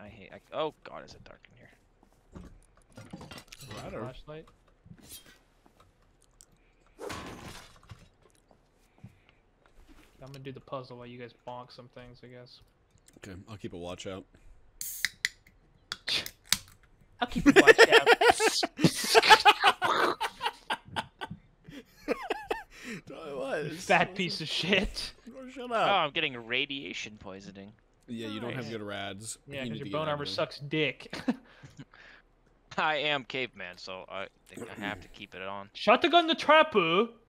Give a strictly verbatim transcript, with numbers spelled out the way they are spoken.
I hate. I, oh God, is it dark in here? Ladder. Flashlight. I'm gonna do the puzzle while you guys bonk some things, I guess. Okay, I'll keep a watch out. I'll keep a watch out. What? Fat piece of shit. Oh, shut Oh, up. I'm getting radiation poisoning. Yeah, you don't have Nice. good rads. Yeah, You because need your to bone get armor out of sucks dick. I am caveman, so I think I have to keep it on. Shotgun the trapper.